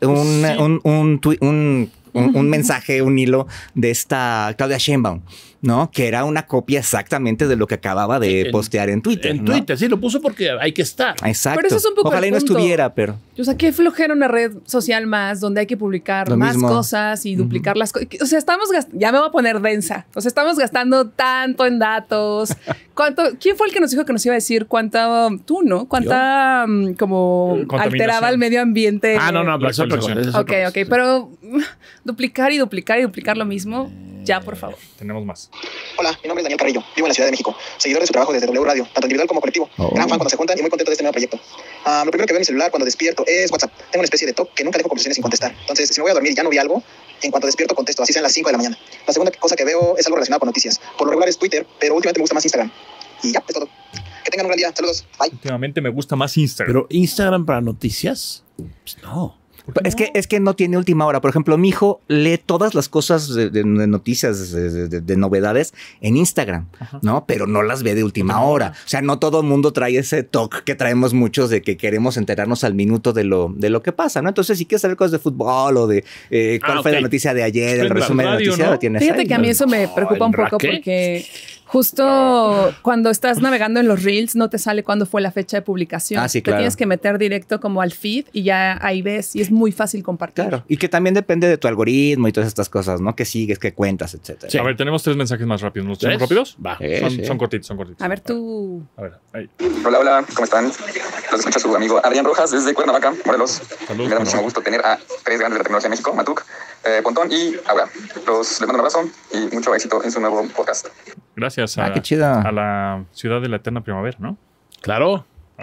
un mensaje, un hilo de esta Claudia Sheinbaum, ¿no? Que era una copia exactamente de lo que acababa de postear en Twitter. En Twitter, sí, lo puso porque hay que estar. Exacto. Pero eso es un poco Ojalá y no estuviera, pero... O sea, qué flojera una red social más donde hay que publicar más cosas y duplicar las cosas. O sea, ya me voy a poner densa. O sea, estamos gastando tanto en datos. ¿Quién fue el que nos dijo que nos iba a decir cuánta, tú, ¿no? Cuánta como alteraba el medio ambiente? No, pero eso es Ok, pero duplicar lo mismo, ya, por favor. Tenemos más. Hola, mi nombre es Daniel Carrillo, vivo en la Ciudad de México, seguidor de su trabajo desde W Radio, tanto individual como colectivo. Gran fan cuando se juntan y muy contento de este nuevo proyecto. Lo primero que veo en mi celular cuando despierto es WhatsApp. Tengo una especie de TOC que nunca dejo conversaciones sin contestar. Entonces, si me voy a dormir y ya no vi algo, en cuanto despierto contesto, así sean las 5 de la mañana. La segunda cosa que veo es algo relacionado con noticias. Por lo regular es Twitter, pero últimamente me gusta más Instagram. Y ya, es todo. Que tengan un gran día. Saludos. Bye. Últimamente me gusta más Instagram. ¿Pero Instagram para noticias? Pues no. Es que no tiene última hora. Por ejemplo, mi hijo lee todas las cosas de noticias, de novedades en Instagram, ¿no? Pero no las ve de última hora. O sea, no todo el mundo trae ese toque que traemos muchos de que queremos enterarnos al minuto de lo que pasa, ¿no? Entonces, si quieres saber cosas de fútbol o de cuál fue la noticia de ayer, el resumen de la noticia, lo tienes. Fíjate que a mí eso me preocupa un poco porque justo cuando estás navegando en los Reels no te sale cuándo fue la fecha de publicación. Sí, claro. Te tienes que meter directo como al feed y ya ahí ves y es muy fácil compartir. Claro, y que también depende de tu algoritmo y todas estas cosas, ¿no? Que sigues, que cuentas, etcétera. Sí. A ver, tenemos 3 mensajes más rápidos. ¿Nos tenemos rápidos? Va. Son cortitos. A ver, tú... A ver, ahí. Hola, ¿cómo están? Los escucha su amigo Adrián Rojas desde Cuernavaca, Morelos. Saludos. Me da muchísimo gusto tener a 3 grandes de la tecnología de México, Matuk, Pontón y Aura. Les mando un abrazo y mucho éxito en su nuevo podcast. Gracias qué chido. a la ciudad de la eterna primavera, ¿no? Claro. A ver.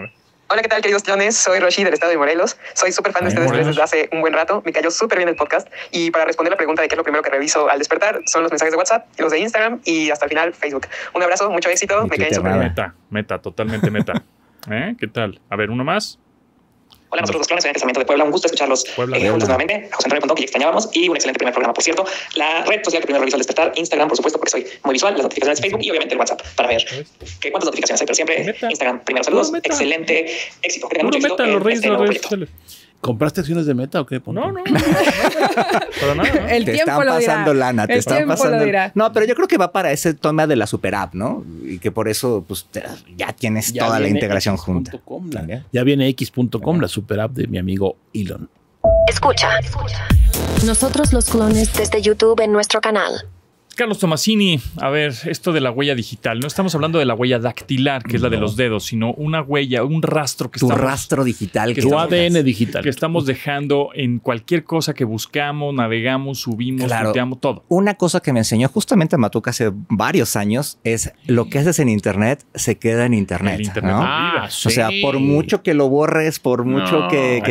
Hola, ¿qué tal, queridos clones? Soy Roshi del estado de Morelos. Soy súper fan de ustedes tres desde hace un buen rato. Me cayó súper bien el podcast. Y para responder la pregunta de qué es lo primero que reviso al despertar, son los mensajes de WhatsApp, los de Instagram y hasta el final Facebook. Un abrazo, mucho éxito. Me caen súper bien. Meta, totalmente meta. ¿Qué tal? A ver, uno más. Hola, nosotros los clones, soy en Testamento de Puebla. Un gusto escucharlos juntos nuevamente. A José Antonio Pontón, que ya extrañábamos. Y un excelente primer programa, por cierto. La red social que primero reviso al despertar, Instagram, por supuesto, porque soy muy visual. Las notificaciones de Facebook y obviamente el WhatsApp para ver cuántas notificaciones hay. Pero siempre Instagram, primero. Saludos, excelente éxito. Que tengan mucho éxito en este nuevo proyecto. ¿Compraste acciones de Meta o qué? No. Para nada. El te tiempo están lo dirá. pasando lana, te El están tiempo pasando. lo dirá. No, pero yo creo que va para ese toma de la super app, ¿no? Y que por eso pues ya tienes toda la integración junta. Ya viene X.com, la super app de mi amigo Elon. Escucha. Nosotros los clones desde YouTube en nuestro canal. Carlos Tomasini, a ver, esto de la huella digital. No estamos hablando de la huella dactilar, que es la de los dedos, sino una huella, un rastro que tu estamos... rastro digital. Tu ADN digital. Que estamos dejando en cualquier cosa que buscamos, navegamos, subimos, tuiteamos, todo. Una cosa que me enseñó justamente Matuk hace varios años es lo que haces en Internet se queda en Internet. El Internet, ¿no? sí. O sea, por mucho que lo borres, por mucho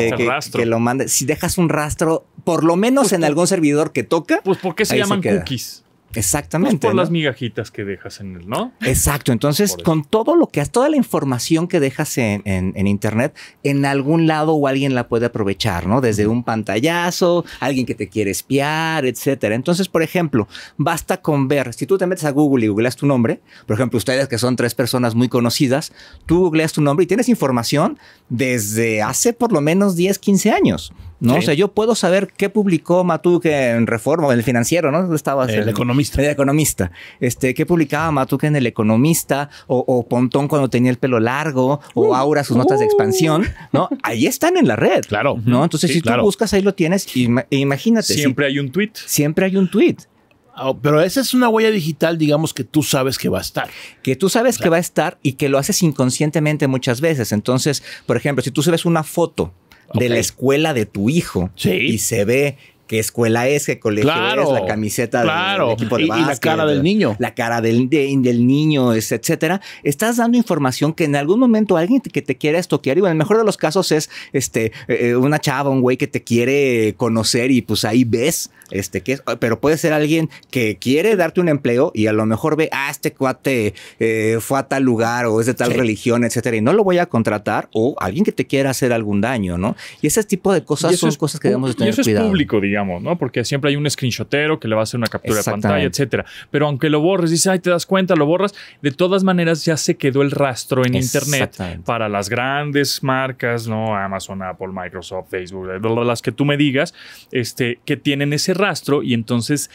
que lo mandes, si dejas un rastro, por lo menos en algún servidor que toca. Pues ¿por qué se llaman cookies? Exactamente. Pues por las migajitas que dejas en él, ¿no? Exacto. Entonces, con todo lo que toda la información que dejas en Internet, en algún lado o alguien la puede aprovechar, ¿no? Desde un pantallazo, alguien que te quiere espiar, etcétera. Entonces, por ejemplo, basta con ver, si tú te metes a Google y googleas tu nombre, por ejemplo, ustedes que son 3 personas muy conocidas, tú googleas tu nombre y tienes información desde hace por lo menos 10, 15 años. ¿No? Sí. O sea, yo puedo saber qué publicó Matuk en Reforma, en El Financiero, ¿no? El Economista. El Economista. ¿Qué publicaba Matuk en El Economista? O Pontón cuando tenía el pelo largo, o Aura sus notas de expansión, ¿no? Ahí están en la red. Claro. ¿No? Entonces, si tú buscas, ahí lo tienes. Imagínate. Siempre hay un tweet. Siempre hay un tweet. Pero esa es una huella digital, digamos, que tú sabes que va a estar. Que tú sabes que va a estar y que lo haces inconscientemente muchas veces. Entonces, por ejemplo, si tú subes una foto de la escuela de tu hijo y se ve qué escuela es, qué colegio es, la camiseta del equipo de básquet. Y la cara del niño. La cara del niño, etcétera. Estás dando información que en algún momento alguien que te quiere estoquear, y bueno, en el mejor de los casos es una chava, un güey que te quiere conocer y pues ahí ves pero puede ser alguien que quiere darte un empleo y a lo mejor ve, este cuate fue a tal lugar o es de tal religión, etcétera, y no lo voy a contratar, o alguien que te quiera hacer algún daño, ¿no? Y ese tipo de cosas son cosas que debemos de tener cuidado. Y eso es público, digamos, ¿no? Porque siempre hay un screenshotero que le va a hacer una captura de pantalla, etcétera. Pero aunque lo borres, dices, te das cuenta, lo borras, de todas maneras ya se quedó el rastro en Internet para las grandes marcas, ¿no? Amazon, Apple, Microsoft, Facebook, las que tú me digas, que tienen ese rastro y entonces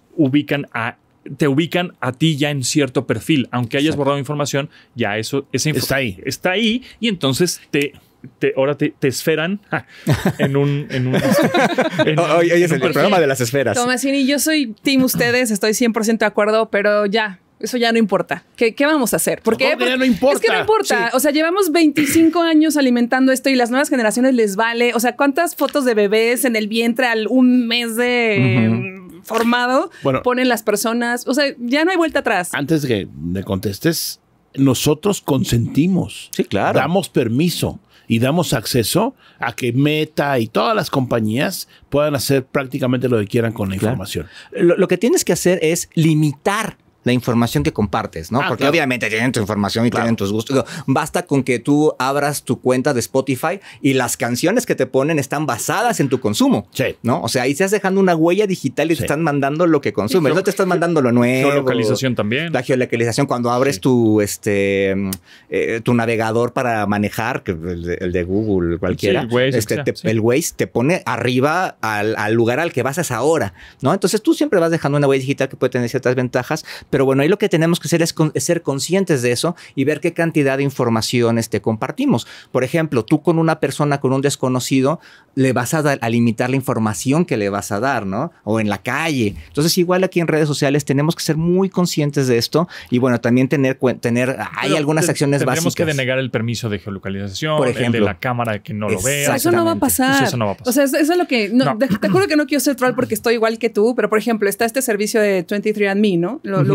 te ubican a ti ya en cierto perfil. Aunque hayas borrado información, ya esa información está ahí y entonces ahora te esferan en un Hoy es el programa de las esferas. Tomasini, yo soy team ustedes, estoy 100% de acuerdo, pero ya. Eso ya no importa. ¿Qué vamos a hacer? ¿Por qué? Ya no importa. Es que no importa. Sí. O sea, llevamos 25 años alimentando esto y las nuevas generaciones les vale. O sea, ¿cuántas fotos de bebés en el vientre al un mes de formado ponen las personas? O sea, ya no hay vuelta atrás. Antes de que me contestes, nosotros consentimos. Sí, claro. Damos permiso y damos acceso a que Meta y todas las compañías puedan hacer prácticamente lo que quieran con la información. Lo que tienes que hacer es limitar la información que compartes, ¿no? Porque obviamente tienen tu información y tienen tus gustos. Basta con que tú abras tu cuenta de Spotify y las canciones que te ponen están basadas en tu consumo, ¿no? O sea, ahí estás dejando una huella digital y te están mandando lo que consumes. No te estás mandando lo nuevo. Geolocalización también. La geolocalización. Cuando abres tu navegador para manejar, que el de Google, cualquiera, el Waze te pone arriba al lugar al que vas a esa hora, ¿no? Entonces tú siempre vas dejando una huella digital que puede tener ciertas ventajas, pero bueno, ahí lo que tenemos que hacer es ser conscientes de eso y ver qué cantidad de información compartimos. Por ejemplo, tú con una persona, con un desconocido, le vas a limitar la información que le vas a dar, ¿no? O en la calle. Entonces, igual aquí en redes sociales tenemos que ser muy conscientes de esto y bueno, también hay algunas acciones básicas. Tenemos que denegar el permiso de geolocalización, por ejemplo, el de la cámara que no lo vea. Eso no va a pasar. Eso no va a pasar. O sea, eso es lo que... No. Te juro que no quiero ser troll porque estoy igual que tú, pero por ejemplo, está este servicio de 23andMe, ¿no? Lo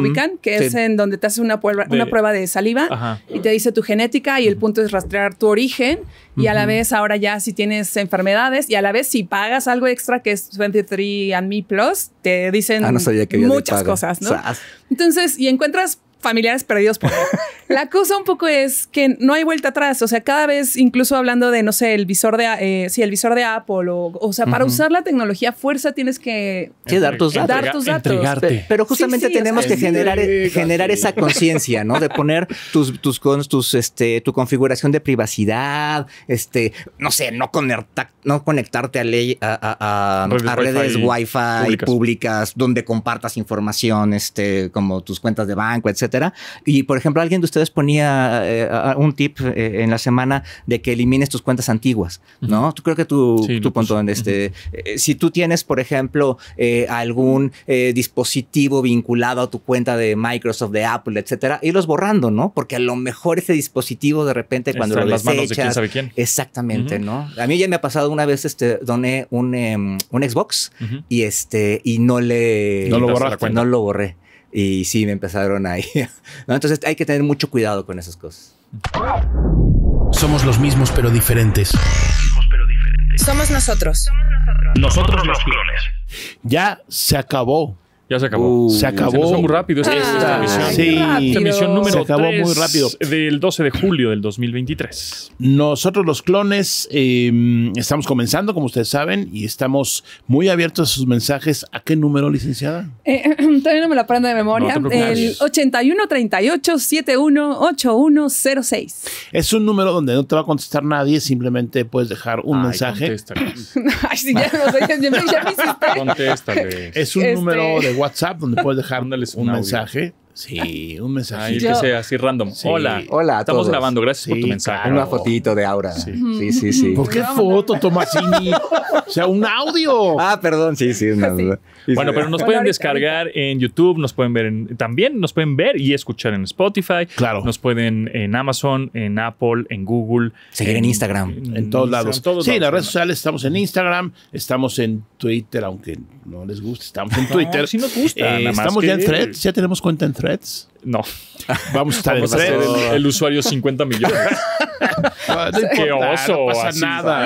ubican, que es en donde te hace una prueba de saliva y te dice tu genética y el punto es rastrear tu origen y a la vez ahora ya si tienes enfermedades y a la vez si pagas algo extra que es 23andMe Plus, te dicen muchas cosas, ¿no? Entonces, y encuentras familiares perdidos por ahí. La cosa un poco es que no hay vuelta atrás. O sea, cada vez, incluso hablando de, no sé, el visor de Apple o sea, para usar la tecnología a fuerza tienes que dar tus datos. Entregarte. Pero justamente tenemos que generar esa conciencia, ¿no? De poner tu configuración de privacidad, no sé, no conectarte a redes Wi-Fi públicas donde compartas información, como tus cuentas de banco, etcétera. Y, por ejemplo, alguien de ustedes ponía un tip en la semana de que elimines tus cuentas antiguas, ¿no? Creo que tú Pontón, si tú tienes, por ejemplo, algún dispositivo vinculado a tu cuenta de Microsoft, de Apple, etcétera, irlos borrando, ¿no? Porque a lo mejor ese dispositivo de repente cuando lo desechas... manos de quién sabe quién. Exactamente, ¿no? A mí ya me ha pasado una vez, doné un Xbox y no lo borré. Y sí, me empezaron ahí. ¿No? Entonces hay que tener mucho cuidado con esas cosas. Somos los mismos pero diferentes. Somos nosotros. Nosotros los clones. Ya se acabó. Ya se acabó. Se acabó. Se pasó muy rápido esta emisión. Sí. Esta emisión número se acabó 3 muy rápido. Del 12 de julio del 2023. Nosotros los clones estamos comenzando, como ustedes saben, y estamos muy abiertos a sus mensajes. ¿A qué número, licenciada? Todavía no me la aprendo de memoria. El 8138-718106. Es un número donde no te va a contestar nadie, simplemente puedes dejar un mensaje. Ay, sí, ya me hiciste. Contéstale. Es un número de WhatsApp donde puedes dejar un audio. mensaje. Sí, un mensaje. Ahí que sea así random. Sí. Hola. Estamos todos. grabando. Gracias por tu mensaje. Claro. Una fotito de Aura. Sí. ¿Por qué foto, Tomasini? O sea, un audio. Perdón. Sí. Bueno, pero nos pueden descargar en YouTube, nos pueden ver también nos pueden ver y escuchar en Spotify. Claro. Nos pueden en Amazon, en Apple, en Google. Seguir en Instagram. En todos lados. En todos sí, lados, en las redes sociales estamos en Instagram, estamos en Twitter, aunque no les guste, estamos en Twitter. Sí nos gusta. Estamos ya en Threads, ya tenemos cuenta en Threads. No. Vamos a estar en Threads. El usuario 50 millones. Qué oso. No pasa nada.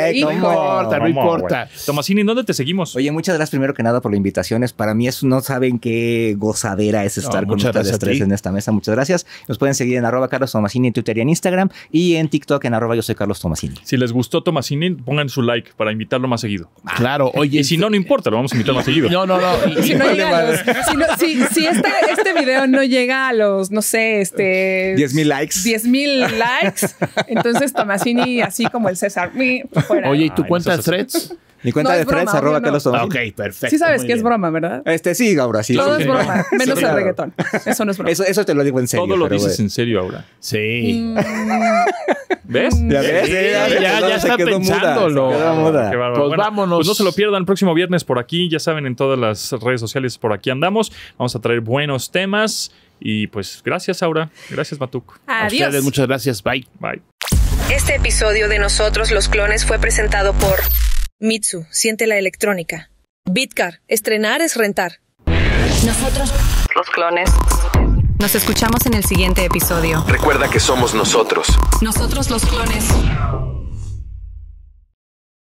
No importa. Tomasini, ¿dónde te seguimos? Oye, muchas gracias primero que nada por las invitaciones. Para mí no saben qué gozadera es estar con ustedes tres en esta mesa. Muchas gracias. Nos pueden seguir en @CarlosTomasini en Twitter y en Instagram y en TikTok en @yo soy Carlos Tomasini. Si les gustó Tomasini, pongan su like para invitarlo más seguido. Claro. Oye, y si no importa, lo vamos a invitar más seguido. No. Si no llega si este video no llega a los, no sé, 10,000 likes. 10,000 likes. Entonces Tomasini, así como el César. Fuera. Oye, ¿y tu cuenta de Threads? Mi cuenta de Threads, @Carlos Tomasini. Ok, perfecto. Sí sabes que es broma, ¿verdad? Sí, Aura, sí. Todo es broma, menos el reggaetón. Eso no es broma. Eso te lo digo en serio. Todo lo dices en serio, Aura. Sí. ¿Ves? ¿Ya ves? Ya está pensándolo. Pues vámonos. Pues no se lo pierdan el próximo viernes por aquí. Ya saben, en todas las redes sociales por aquí andamos. Vamos a traer buenos temas. Y pues gracias, Aura. Gracias, Matuk. Adiós. A ustedes, muchas gracias. Bye. Este episodio de Nosotros los Clones fue presentado por Mitsu, siente la electrónica. Bitcar, estrenar es rentar. Nosotros Los Clones. Nos escuchamos en el siguiente episodio. Recuerda que somos nosotros. Nosotros los clones.